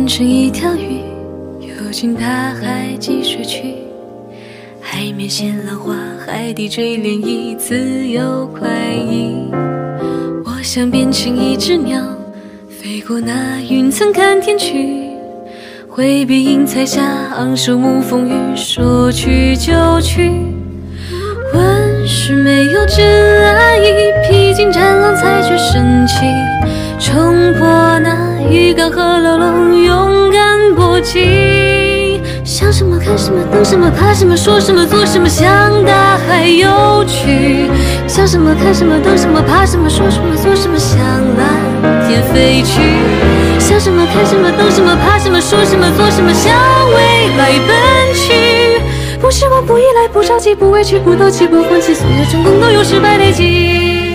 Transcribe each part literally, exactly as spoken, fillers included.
成一条鱼，游进大海积水去。海面现浪花，海底追涟漪，自由快意。我想变成一只鸟，飞过那云层看天去，回避云彩下昂首沐风雨，说去就去。问世没有真爱，披荆斩浪才觉神奇，冲破那鱼缸和牢笼，勇敢搏击。想什么看什么等什么怕什么说什么做什么，向大海游去。想什么看什么等什么怕什么说什么做什么，向蓝天飞去。想什么看什么等什么怕什么说什么做什么，向未来奔去。不失望不依赖不着急不委屈不斗气不放弃，所有成功都有失败累积。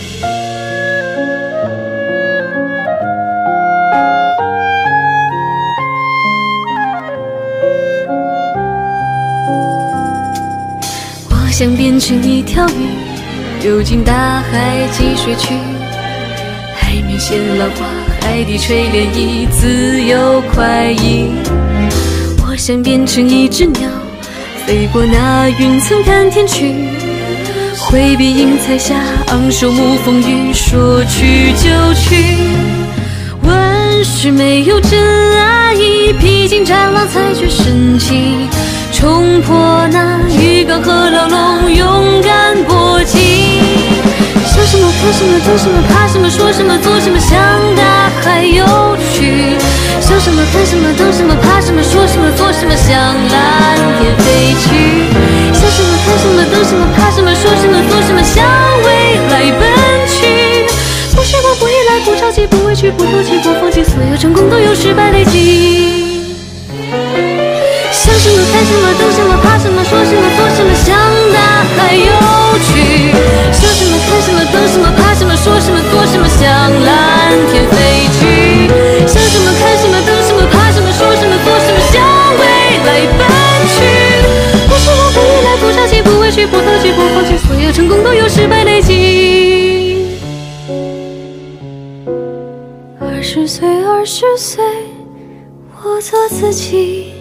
我想变成一条鱼，游进大海积水去。海面现浪花，海底吹涟漪，自由快意。我想变成一只鸟，飞过那云层看天去，回避云彩下昂首沐风雨，说去就去。问世没有真爱，披荆斩浪才觉神奇，冲破那鱼缸和牢笼，勇敢搏击。想什么看什么等什么怕什么说什么做什么，向大海游去。想什么看什么等什么怕什么说什么做什么，向蓝天飞去。想什么看什么等什么怕什么说什么做什么，向未来奔去。不失望不依赖不着急不委屈不斗气不放弃，所有成功都有失败累积。想什么看什么等什么怕什么说什么做什么，向大海游去。想什么看什么等什么怕什么说什么做什么，向蓝天飞去。想什么看什么等什么怕什么说什么做什么，向未来奔去。不失望不依赖不着急不委屈不斗气不放弃，所有成功都有失败累积。二十岁二十岁我做自己。